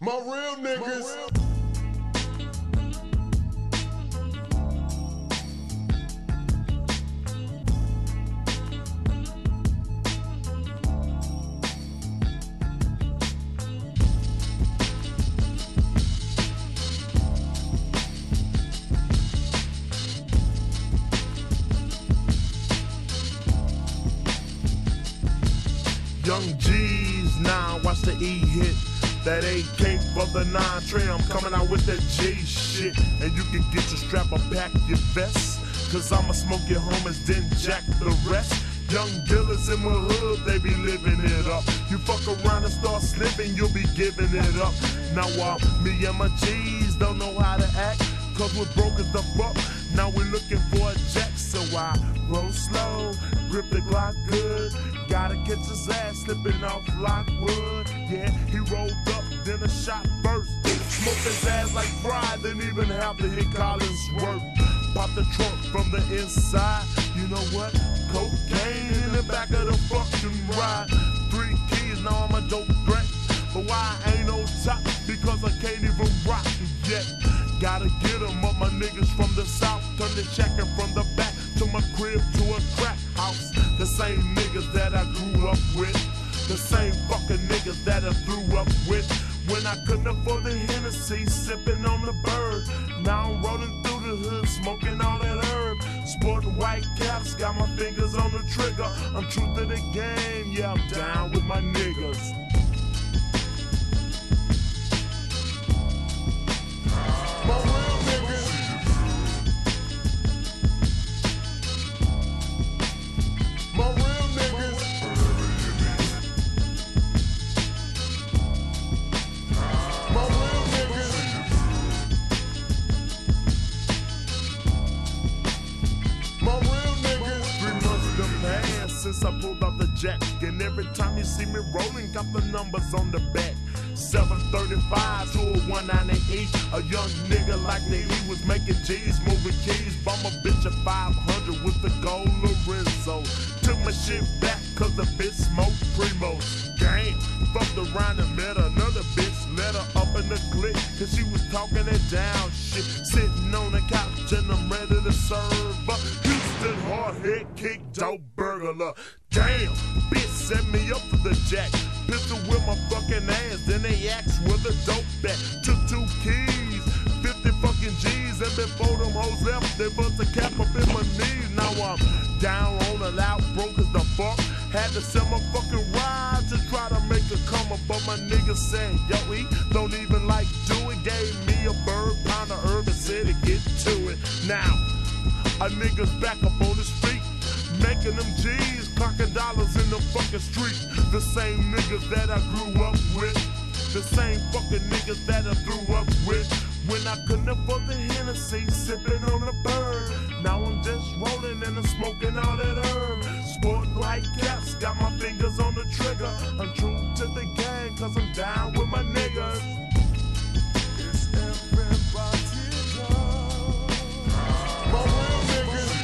My real niggas. Young G's, now watch the E hit. That AK for the 9 tray, I'm coming out with that J shit. And you can get your strap or pack your vest, cause I'ma smoke your homies, then jack the rest. Young dealers in my hood, they be living it up. You fuck around and start slipping, you'll be giving it up. Now me and my G's don't know how to act, cause we're broke as the fuck. Now we're looking for a jack, so I roll slow, grip the Glock good. Gotta catch his ass slipping off Lockwood. Yeah, he rolled up, then a shot first. Smoked his ass like fried, didn't even have to hit Collinsworth. Pop the trunk from the inside. You know what? Cocaine in the back of the fucking ride. 3 keys, now I'm a dope threat. But why I ain't no top? Because I can't even rock yet. Gotta get 'em up, my niggas from the south. Turn the checker from the back to my crib to a crack house. The same niggas that I grew up with, the same fucking niggas that I threw up with. When I couldn't afford the Hennessy, sipping on the bird. Now I'm rolling through the hood, smoking all that herb. Sporting white caps, got my fingers on the trigger. I'm true to the game, yeah, I'm down with my niggas. My real niggas. My real niggas. My real niggas. My real niggas. 3 months done passed since I pulled out the jack, and every time you see me rolling, got the numbers on the back. 735 to a 198. A young nigga like me, he was making G's, moving keys. Bum a bitch at 500 with the gold Lorenzo. Took my shit back cause the bitch smoked Primos. Gang, fucked around and met another bitch. Let her up in the clique cause she was talking it down. Shit, sitting on the couch and I'm ready to serve her. Houston hard head kick, dope burglar. Damn, bitch set me up for the jack. Pistol with my fucking ass, then they asked where the dope at. Took 2 keys, 50 fucking G's, and before them hoes left, they bust a cap up in my knees. Now I'm down on and out, broke as the fuck. Had to sell my fucking ride to try to make a come up, but my nigga said, yo, he don't even like do it. Gave me a bird, pound of herb, and said to get to it. Now, a nigga's back up on the street, making them G's, clocking dollars in the fucking street. The same niggas that I grew up with, the same fucking niggas that I threw up with. When I couldn't afford the Hennessy, sipping on the bird. Now I'm just rolling and I'm smoking all that herb. Sporting white caps, got my fingers on the trigger. I'm true to the gang cause I'm down with my niggas. It's everybody's love. My real niggas.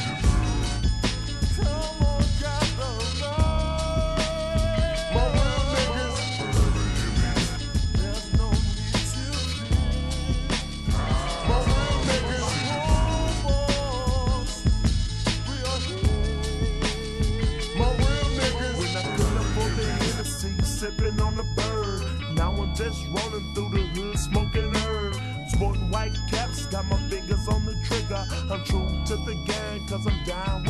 Come on, got the love. My real niggas. There's no need to fear. My real niggas. We are here. My real niggas. When I couldn't afford the Hennessy, sipping on the bird. Now I'm just rolling through the hood, smoking herb. Sporting white caps, got my fingers on the trigger. I'm true to the gang cause I'm down